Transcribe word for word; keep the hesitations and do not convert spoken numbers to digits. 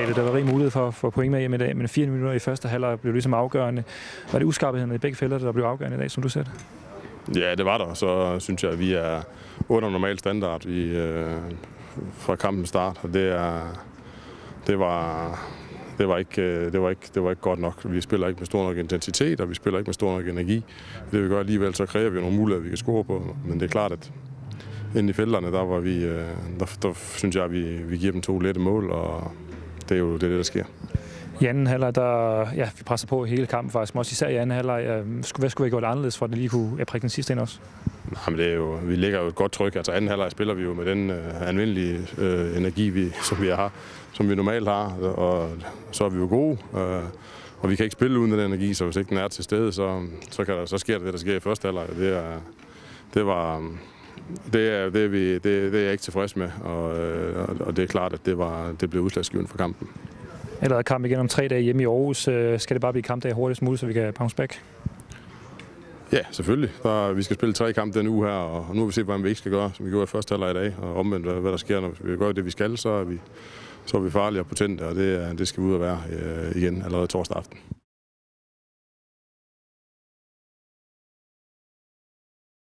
bagved. Der var rig mulighed for at få point med hjem i dag, men fire minutter i første halvleg blev ligesom afgørende. Var det uskarpheden i begge felter, der blev afgørende i dag, som du sagde? Ja, det var der. Så synes jeg, at vi er under normal standard vi, øh, fra kampens start. Og det, er, det, var, det, var ikke, det, var ikke, det var ikke godt nok. Vi spiller ikke med stor nok intensitet, og vi spiller ikke med stor nok energi. Det vi gør alligevel, så kræver vi nogle muligheder, vi kan score på. Men det er klart, at inde i felterne, der, var vi, der, der synes jeg, at vi, vi giver dem to lette mål, og det er jo det, der sker. I anden halvleg, der ja, vi presser på hele kampen faktisk, men også især i anden halvleg. Hvad skulle vi have gjort anderledes, for at det lige kunne ja, prikke den sidste ind også? Nej, men det er jo, vi lægger jo et godt tryk. Altså anden halvleg spiller vi jo med den øh, anvendelige øh, energi, vi, som vi har, som vi normalt har, og så er vi jo gode. Øh, og vi kan ikke spille uden den energi, så hvis ikke den er til stede, så, så, kan der, så sker det, det, der sker i første halvleg. Det, er, det var... Det er, det, er vi, det, det er jeg ikke tilfreds med, og, og det er klart, at det, var, det blev udslagsgivende for kampen. Eller kamp igen om tre dage hjemme i Aarhus. Skal det bare blive kampdag hurtigst muligt, så vi kan bounce back? Ja, selvfølgelig. Der, vi skal spille tre kampe den uge her, og nu vil vi se, hvad vi ikke skal gøre, som vi gjorde i første halvleg i dag. Og omvendt, hvad, hvad der sker, når vi gør det, vi skal, så er vi, så er vi farlige og potente, og det, det skal vi ud og være øh, igen allerede torsdag aften.